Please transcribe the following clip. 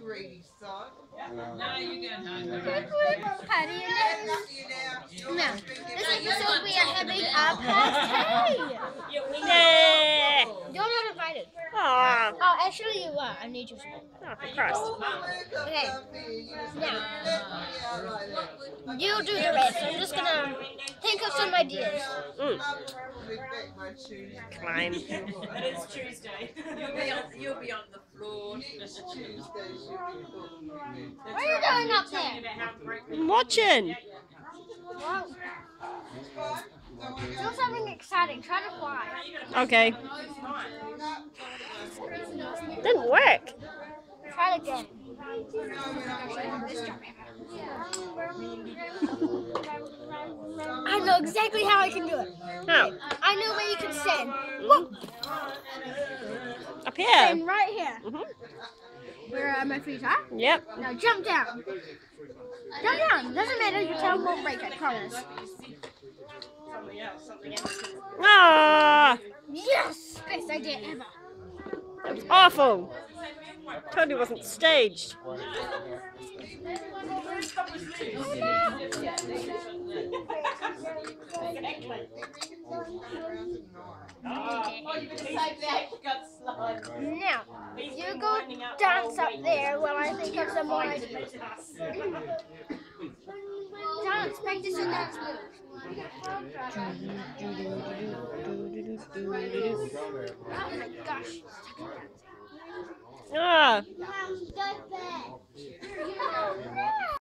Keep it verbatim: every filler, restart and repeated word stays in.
greedy son. No, you go home. Patty and now, this episode we are having a party. Yeah. You're not invited. Aw. Oh, actually you are. I need you to. Oh, for Christ. Okay. Now, you do the rest. I'm just gonna think of some ideas. Mm. Klein. It is Tuesday. You'll be on, you'll be on the floor. What are you doing up there? I'm watching. Wow. Do something exciting. Try to fly. Okay. Didn't work. Try it again. I know exactly how I can do it. How? I know where you can stand. Whoop. Up here. Stand right here. Mm-hmm. Where uh, my feet are. Yep. Now jump down. Jump down. Doesn't matter. Your tail won't break. I promise. Ah, Yes! Best idea ever. that was awful. Totally wasn't staged. Now, you go dance up there while I think of some more ideas. Dance, practice your dance moves. Oh my gosh. Ah.